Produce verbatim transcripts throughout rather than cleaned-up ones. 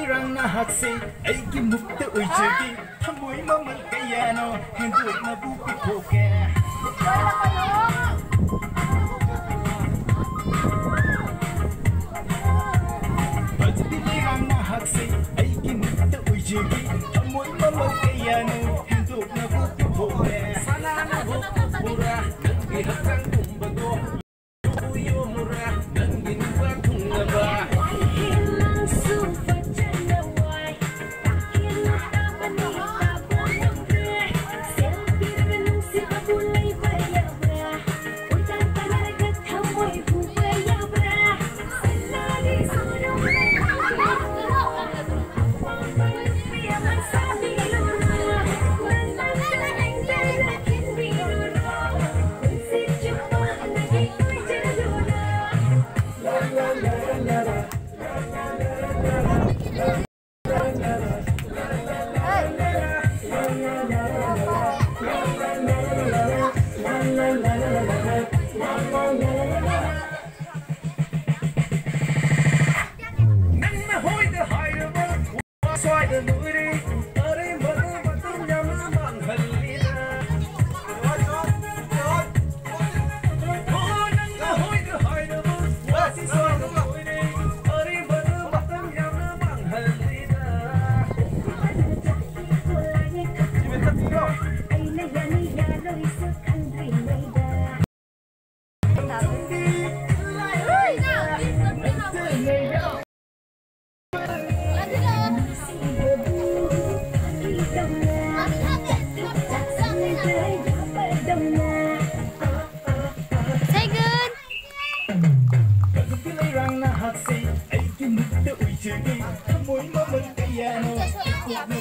leirang na hakse aigi mukta uijagi thamoi mamal kayano henduk na bupi phoke Bajdi leirang na hakse aigi mukta uijagi thamoi mamal kayano henduk na bupi phoke sana na bupi pura nangi hakang kumbago uyo mura nangi nuwa kungaba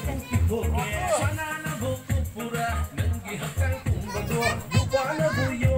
Sana na buku pura nangi hakang kumbago lupa na buyo